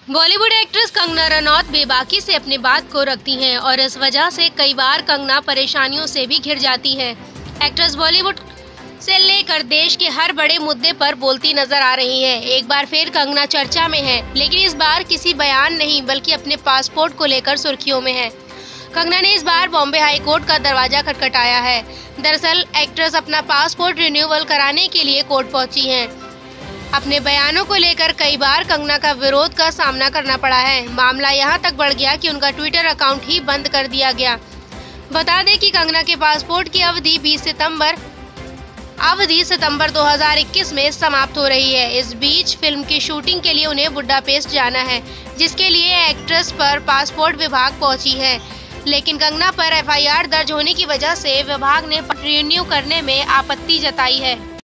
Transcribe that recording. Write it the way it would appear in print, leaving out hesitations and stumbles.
Bollywood actress Kangana Ranaut बेबाकी से अपनी बात को रखती हैं और इस वजह से कई बार कंगना परेशानियों से भी घिर जाती हैं। एक्ट्रेस बॉलीवुड से लेकर देश के हर बड़े मुद्दे पर बोलती नजर आ रही हैं। एक बार फिर कंगना चर्चा में है, लेकिन इस बार किसी बयान नहीं बल्कि अपने पासपोर्ट को लेकर सुर्खियों में है। कंगना ने इस बार बॉम्बे हाई कोर्ट का दरवाजा खटखटाया है। दरअसल एक्ट्रेस अपना पासपोर्ट रिन्यूअल कराने के लिए कोर्ट पहुंची हैं। अपने बयानों को लेकर कई बार कंगना का विरोध का सामना करना पड़ा है। मामला यहां तक बढ़ गया कि उनका ट्विटर अकाउंट ही बंद कर दिया गया। बता दें कि कंगना के पासपोर्ट की अवधि सितंबर 2021 में समाप्त हो रही है। इस बीच फिल्म की शूटिंग के लिए उन्हें बुडापेस्ट जाना है, जिसके लिए एक्ट्रेस पर पासपोर्ट विभाग पहुंची है। लेकिन कंगना पर एफआईआर दर्ज होने की वजह से विभाग ने रिन्यू करने में आपत्ति जताई है।